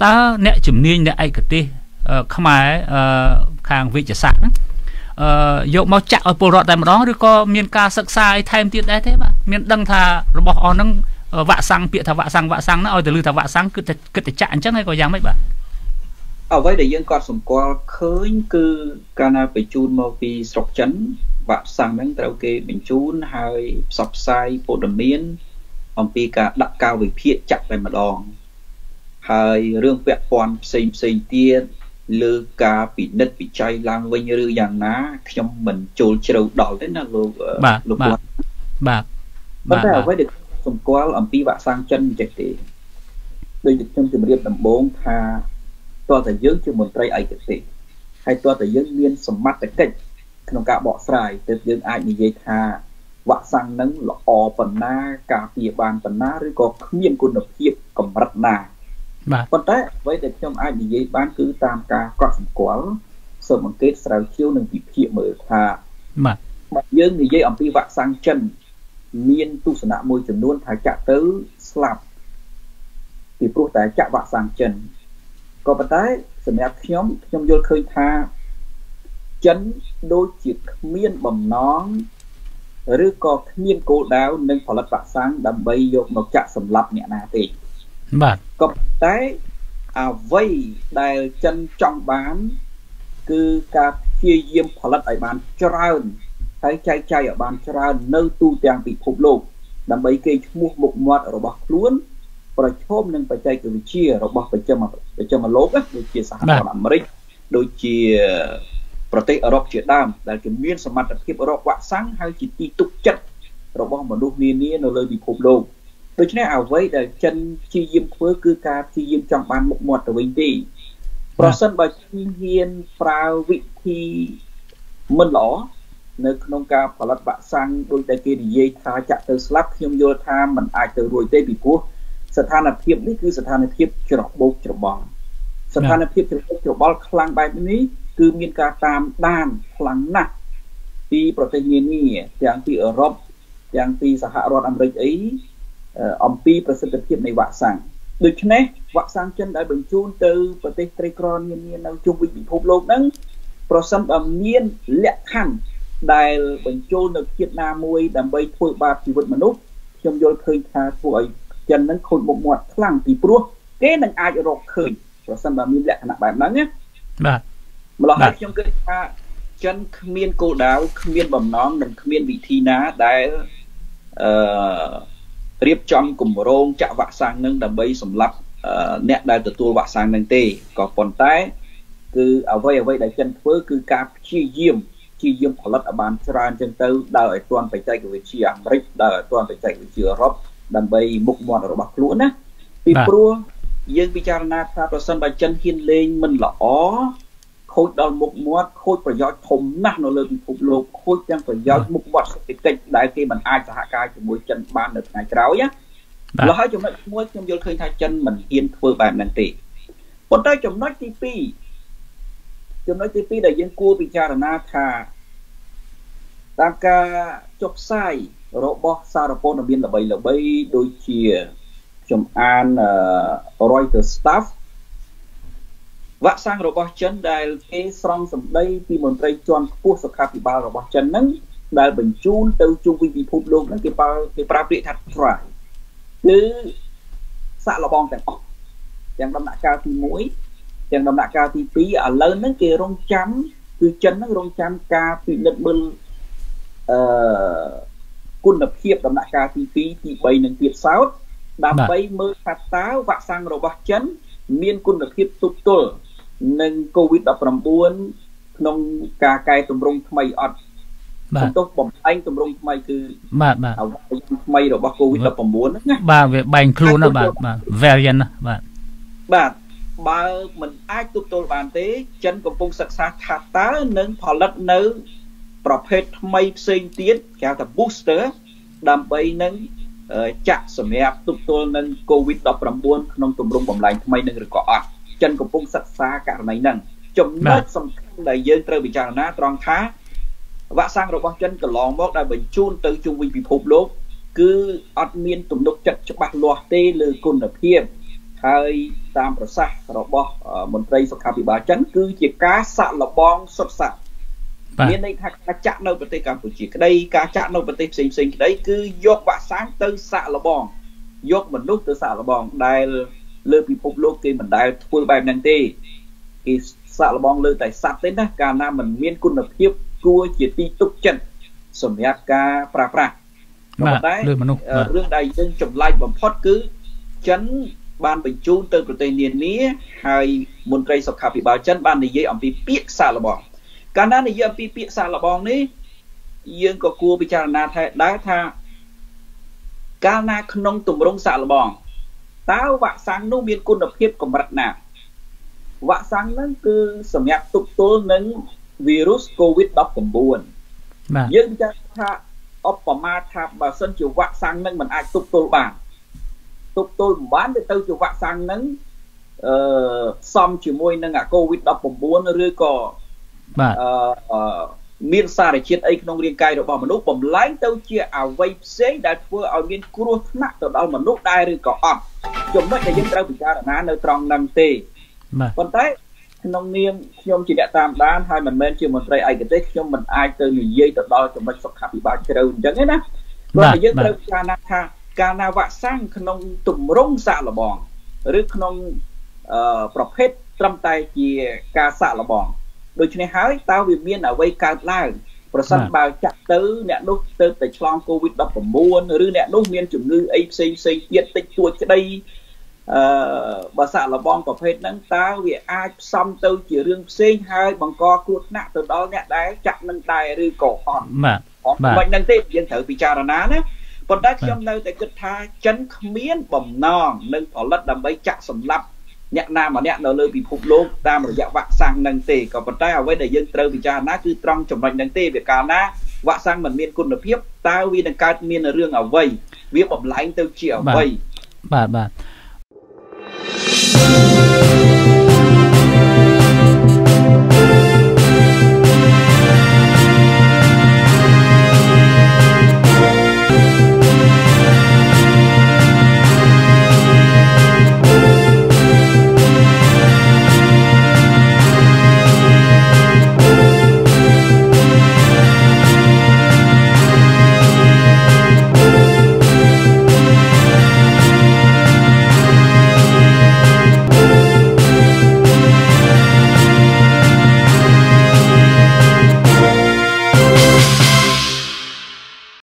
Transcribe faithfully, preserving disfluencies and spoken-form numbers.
ta nè chùm niên nè ai cái ti không ai hàng vị trả sạc dụ mau chặt ở bộ rọt tại một đó rồi có miền ca sắc sai thêm tiết đấy thế mà miền đăng thà rồi bỏ nó vạ xăng bịa thà vạ xăng vạ xăng nó ơi từ lư thà vạ xăng cứ cứ để chặn chắc hay có dám mấy bạn ở với để dân con sủng qua khơi cứ cana bị chun mau vì sọc chấn vạ xăng nắng tàu kê mình chun hay sọc sai bộ đầm miên ông pi cả đặt cao về phía chặt về mà đòn hay rương vẹn quan xây xây tiên lư ca bị đất bị cháy lang vinh như dạng ná trong mình trôi trâu đỏ đến là lục bạc bạc bạc bạc với được sủng qua ông pi vạ sang chân chạy thì đây được trong trường điệp đầm bốn tha toa thể dưỡng cho một trai ấy thì hay toa thể dưỡng miên sầm mắt cái cáchក្នុងការបកស្រាយទៅយើងអាចនិយាយថាវ៉ាក់សាំងនឹងល្អប៉ុណ្ណាការពារបានប៉ុណ្ណាឬក៏គ្មានគុណភាពកម្រិតណាបាទប៉ុន្តែអ្វីដែលខ្ញុំអាចនិយាយបានគឺតាមការកត់សម្គាល់សូមអង្កេតស្រាវជ្រាវនិងវិភាគមើលថាបាទបើយើងនិយាយអំពីវ៉ាក់សាំងចិនមានទស្សនៈមួយចំនួនថាចាក់ទៅស្លាប់ពីព្រោះតែចាក់វ៉ាក់សាំងចិនក៏ប៉ុន្តែសម្រាប់ខ្ញុំខ្ញុំយល់ឃើញថាចិនដូចជាគ្មានបំណងឬក៏គ្មានគោលដៅនឹងផលិតវ៉ាក់សាំងដើម្បីយកមកចាក់សម្លាប់អ្នកណាទេបាទក៏តែអ្វីដែលចិនចង់បានគឺការព្យាយាមផលិតឲ្យបានច្រើនហើយចែកចាយឲ្យបានច្រើននៅទូទាំងពិភពលោកដើម្បីគេឈ្មោះមុខមាត់របស់ខ្លួនប្រឈមនឹងបច្ចេកវិទ្យារបស់ប្រចាំប្រចាំលោកដូចជាសហរដ្ឋអាមេរិកដូចជាប្រទេសអឺរ៉ុបជាដើមដែលគេមានសមត្ថភាពរកវ៉ាក់សាំងហើយជាទីទុកចិត្តរបស់មនុស្សនានានៅលើពិភពលោកដូច្នេះអ្វីដែលចិនព្យាយាមធ្វើគឺការព្យាយាមចង់បានមុខមាត់ទៅវិញទេប្រសិនបើហ៊ានប្រើវិធីមិនល្អនៅក្នុងការផលិតវ៉ាក់សាំងដោយតែគេនិយាយថាចាក់ទៅស្លាប់ខ្ញុំយល់ថាมันអាចទៅរួចទេពីព្រោះស្ថានភាពនេះគឺស្ថានភាពច្របូកច្របល់ស្ថានភាពច្របូកច្របល់ខ្លាំងបែបនេះគឺមានការតាមដានខ្លាំងណាស់ពីប្រទេសនានាទាំងពីអឺរ៉ុបទាំងពីសហរដ្ឋអាមេរិកអីអំពីប្រសិទ្ធភាពនៃវ៉ាក់សាំងដូច្នេះវ៉ាក់សាំងចិនដែលបញ្ជូនទៅប្រទេសក្រីក្រនានានៅជុំវិញពិភពលោកហ្នឹងប្រសិនបើមានលក្ខខណ្ឌដែលបញ្ចូលនៅជាតិណាមួយដើម្បីធ្វើបាបជីវិតមនុស្សខ្ញុំយល់ឃើញថាធ្វើឲ្យចិនហ្នឹងខូចមុខមាត់ខ្លាំងពីព្រោះគេនឹងអាចរកឃើញប្រសិនបើមានលក្ខណៈបែបហ្នឹងណាបាទម្ល៉េះហើយខ្ញុំគិតថាចិនគ្មានគោលដៅគ្មានបំណងនិងគ្មានវិធីណាដែលអឺរៀបចំគម្រោងចាក់វ៉ាក់សាំងនឹងដើម្បីសម្លាប់អ្នកដែលទទួលវ៉ាក់សាំងនឹងទេក៏ប៉ុន្តែគឺអ្វីអ្វីដែលចិនធ្វើគឺការព្យាយាមព្យាយាមផលិតឲ្យបានច្រើនចឹងទៅដើរឲ្យទាន់បច្ចេកវិទ្យាអាមេរិកដើរឲ្យទាន់បច្ចេកវិទ្យាអឺរ៉ុបដើម្បីមុខមាត់របស់ខ្លួនណាពីព្រោះយើងពិចារណាថាប្រសិនបើចិនហ៊ានលេងមិនល្អខូចដល់មុខមាត់ខូចប្រយោជន៍ធំណាស់នៅលើពិភពលោកខូចទាំងប្រយោជន៍មុខមាត់សេដ្ឋកិច្ចដែលគេមិនអាចសហការជាមួយចិនបាននៅថ្ងៃក្រោយណាម្ល៉េះហើយចំណុចមួយខ្ញុំយល់ឃើញថាចិនមិនហ៊ានធ្វើបែបហ្នឹងទេប៉ុន្តែចំណុចទីពីរចំណុចទីពីរដែលយើងគួរពិចារណាថាតាមការចុះផ្សាយរបស់សារព័ត៌មានល្បីៗដូចជាខ្ញុំអាន Reuters Staff វ៉ាក់សាំងរបស់ចិនដែលគេស្រង់សម្ដីពីមន្ត្រីជាន់ខ្ពស់សុខាភិបាលរបស់ចិនហ្នឹងដែលបញ្ជូនទៅជុំវិញពិភពលោកហ្នឹងគេប្រើគេប្រើពាក្យថា try គឺសាក់លបងទាំងអស់ទាំងដំណាក់កាលទីមួយទាំងដំណាក់កាលទីពីរឥឡូវហ្នឹងគេរងចាំគឺចិនហ្នឹងរងចាំការពិនិត្យមើលអឺគុណភាពដំណាក់កាលទីពីរទីបីនិងទៀតសោតដើម្បីមើលថាតើវ៉ាក់សាំងរបស់ចិនមានគុណភាពទប់ទល់នឹង កូវីដ ដប់ប្រាំបួន ក្នុងការកែតម្រង់ថ្មីអត់បាទទោះបំផ្លាញតម្រង់ថ្មីគឺបាទបាទអ្វីថ្មីរបស់ កូវីដ ដប់ប្រាំបួន ហ្នឹងណាបាទវាបែងខ្លួនណាបាទបាទ variant ណាបាទបាទបើមិនអាចទប់ទល់បានទេចិនកំពុងសិក្សាថាតើនឹងផលិតនៅប្រភេទថ្មីផ្សេងទៀតគេហៅថា booster ដើម្បីនឹងចាក់សម្រាប់ទប់ទល់នឹង កូវីដ ដប់ប្រាំបួន ក្នុងទម្រង់បំលែងថ្មីនឹងឬក៏អត់ចិនកំពុងសិក្សាករណីហ្នឹងចំណុចសំខាន់ដែលយើងត្រូវពិចារណាត្រង់ថាវ៉ាក់សាំងរបស់ចិនកន្លងមកដែលបញ្ជូនទៅជុំវិញពិភពលោកគឺអត់មានទំនុកចិត្តច្បាស់លាស់ទេលើគុណភាពហហើយតាមប្រសាសន៍របស់មន្ត្រីសុខាភិបាលចិនគឺជាការសាក់លបងសុទ្ធសាធមានន័យថាការចាក់នៅប្រទេសកម្ពុជាក្តីការចាក់នៅប្រទេសផ្សេងផ្សេងក្តីគឺយកវ៉ាក់សាំងទៅសាក់លបងយកមនុស្សទៅសាក់លបងដែលលើពិភពលោកគេមិនដែលធ្វើបែបហ្នឹងទេគេសាក់លបងលើតែសត្វទេណាកាលណាមិនមានគុណភាពគួរជាទីទុកចិត្តសម្រាប់ការប្រើប្រាស់តែរឿងដែលយើងចម្លែកបំផុតគឺចិនបានបញ្ជូនទៅប្រទេសនានាហើយមន្ត្រីសុខាភិបាលចិនបាននិយាយអំពីពាក្យសាក់លបងកាលណានិយាយអំពីពាក្យសាក់លបងនេះយើងក៏គួរពិចារណាថាដែរថាកាលណាក្នុងទម្រង់សាក់លបងតើវ៉ាក់សាំងនោះមានគុណភាពកម្រិតណាវ៉ាក់សាំងហ្នឹងគឺសម្រាប់ទប់ទល់នឹងវីរុស COVID ដប់ប្រាំបួន យើងពិចារណាថាឧបមាថាបើសិនជាវ៉ាក់សាំងហ្នឹងមិនអាចទប់ទល់បានទប់ទល់មិនបានទៅទៅជាវ៉ាក់សាំងហ្នឹងអឺសំជាមួយនឹងអា COVID ដប់ប្រាំបួន ឬក៏បាទអឺមានសារជាតិអីក្នុងរាងកាយរបស់មនុស្សបំលែងទៅជាអវ័យផ្សេងដែលធ្វើឲ្យមានគ្រោះថ្នាក់ទៅដល់មនុស្សដែរឬក៏អត់ចំណុចដែលយើងត្រូវពិចារណានៅត្រង់ហ្នឹងទេប៉ុន្តែក្នុងនាមខ្ញុំជាអ្នកតាមដានហើយមិនមែនជាមន្ត្រីឯកទេសខ្ញុំមិនអាចទៅនិយាយទៅដល់ចំណុចសុខាភិបាលជ្រៅអញ្ចឹងទេណាព្រោះយើងត្រូវពិចារណាថាកាលណាវ៉ាក់សាំងក្នុងទម្រង់សាក់លបងឬក្នុងអឺប្រភេទត្រឹមតែជាការសាក់លបងដូច្នេះហើយតើវាមានអ្វីកើតឡើងប្រសិនបើចាក់ទៅអ្នកនោះទៅតែឆ្លង COVID ដប់ប្រាំបួន ឬអ្នកនោះមានជំងឺអីផ្សេងផ្សេងទៀតតិចតួចក្តីអឺបើសាក់លបងប្រភេទហ្នឹងតើវាអាចផ្សំទៅជារឿងផ្សេងហើយបង្កគ្រោះថ្នាក់ទៅដល់អ្នកដែលចាក់នឹងដែរឬក៏អត់បាទបាទមិនហ្នឹងទេយើងត្រូវពិចារណាណាប៉ុន្តែខ្ញុំនៅតែគិតថាចិនគ្មានបំណងនឹងផលិតដើម្បីចាក់សម្លាប់អ្នកណាម្នាក់នៅលើពិភពលោកតាមរយៈវ៉ាក់សាំងហ្នឹងទេក៏ប៉ុន្តែអ្វីដែលយើងត្រូវពិចារណាគឺត្រង់ចំណុចហ្នឹងទេវាកាលណាវ៉ាក់សាំងមិនមានគុណភាពតើវានឹងកើតមានរឿងអ្វីវាបំលែងទៅជាអ្វីបាទបាទ